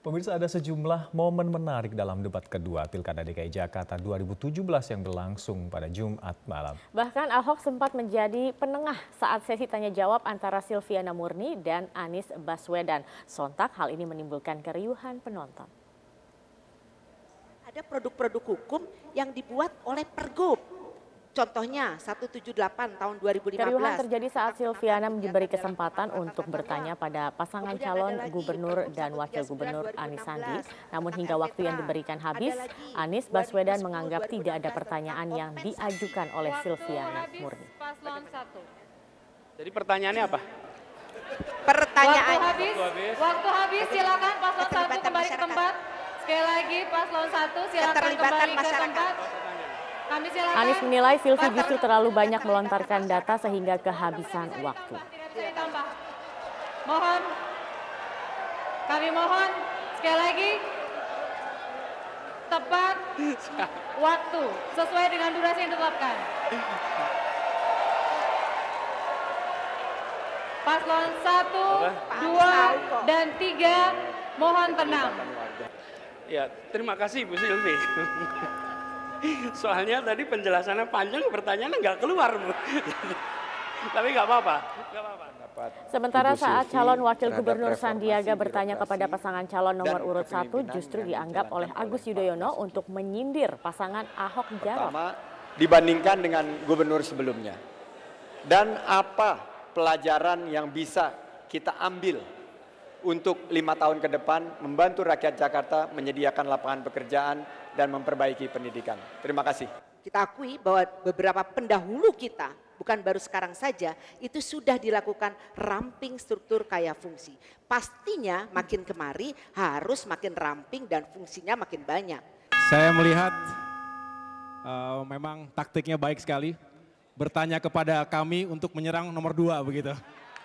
Pemirsa, ada sejumlah momen menarik dalam debat kedua Pilkada DKI Jakarta 2017 yang berlangsung pada Jumat malam. Bahkan Ahok sempat menjadi penengah saat sesi tanya jawab antara Silviana Murni dan Anies Baswedan. Sontak hal ini menimbulkan keriuhan penonton. Ada produk-produk hukum yang dibuat oleh Pergub. Contohnya 178 tahun 2015. Keriuhan terjadi saat Silviana diberi kesempatan untuk bertanya pada pasangan calon gubernur dan wakil gubernur Anies Sandi. Namun hingga waktu yang diberikan habis, Anies Baswedan menganggap tidak ada pertanyaan yang diajukan oleh Silviana Murni. Jadi pertanyaannya apa? Pertanyaan. Waktu habis, silakan paslon 1 kembali ke tempat. Sekali lagi paslon 1 silakan kembali ke tempat. Anies menilai Silvi justru terlalu banyak melontarkan data sehingga kehabisan waktu. Kami mohon sekali lagi tepat waktu sesuai dengan durasi yang ditetapkan. Paslon 1, 2, dan 3 mohon tenang. Ya, terima kasih Bu Silvi. Soalnya tadi penjelasannya panjang, pertanyaannya nggak keluar, Bu. Tapi nggak apa-apa. Sementara saat calon wakil gubernur Sandiaga bertanya kepada pasangan calon nomor urut 1 justru dianggap oleh Agus Yudhoyono untuk menyindir pasangan Ahok Jarot. Pertama, dibandingkan dengan gubernur sebelumnya. Dan apa pelajaran yang bisa kita ambil untuk 5 tahun ke depan membantu rakyat Jakarta menyediakan lapangan pekerjaan dan memperbaiki pendidikan. Terima kasih. Kita akui bahwa beberapa pendahulu kita, bukan baru sekarang saja, itu sudah dilakukan ramping struktur kaya fungsi. Pastinya makin kemari harus makin ramping dan fungsinya makin banyak. Saya melihat memang taktiknya baik sekali. Bertanya kepada kami untuk menyerang nomor 2 begitu.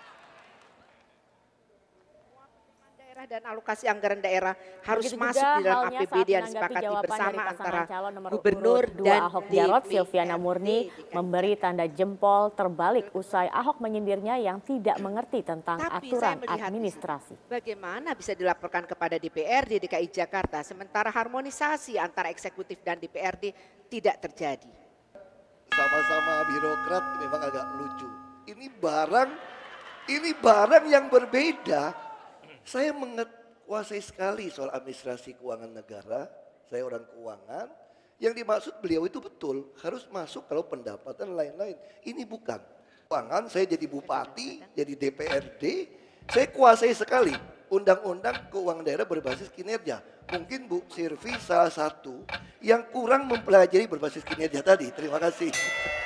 Dan alokasi anggaran daerah harus Begitu masuk di dalam APBD yang disepakati bersama antara gubernur dan Ahok Jarot. Silviana Murni memberi tanda jempol terbalik usai Ahok menyindirnya yang tidak mengerti tentang aturan administrasi. Bagaimana bisa dilaporkan kepada DPRD DKI Jakarta sementara harmonisasi antara eksekutif dan DPRD tidak terjadi. Sama-sama birokrat memang agak lucu. Ini barang yang berbeda. Saya menguasai sekali soal administrasi keuangan negara, saya orang keuangan, yang dimaksud beliau itu betul, harus masuk kalau pendapatan lain-lain. Ini bukan. Keuangan saya jadi bupati, jadi DPRD, saya kuasai sekali undang-undang keuangan daerah berbasis kinerja. Mungkin Bu Silvi salah satu yang kurang mempelajari berbasis kinerja tadi. Terima kasih.